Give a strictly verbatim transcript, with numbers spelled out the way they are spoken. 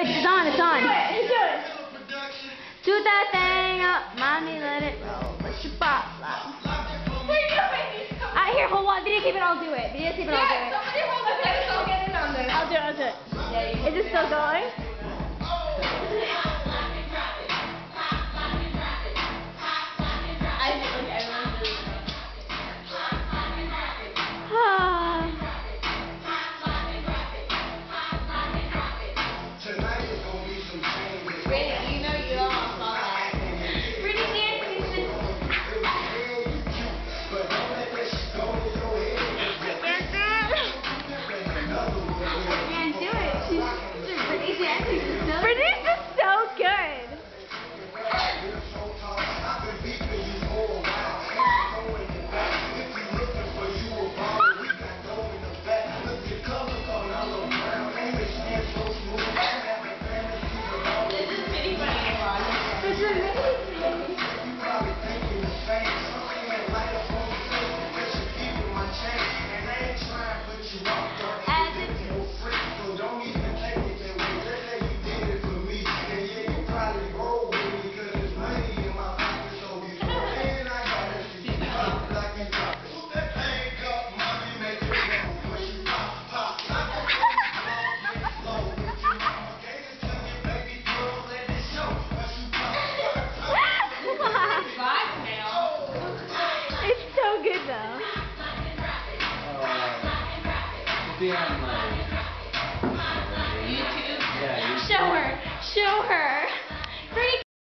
it's on, it's on. Do it, do it. Do that thing up, mommy, let it roll. Push your bop, bop. Alright, here, hold on. Video keep it, I'll do it. Video keep it, I'll do it. Somebody hold it, okay, so get it on there. I'll do it, I'll do it. Yeah, Is it still going? Bernice is so good. Be on my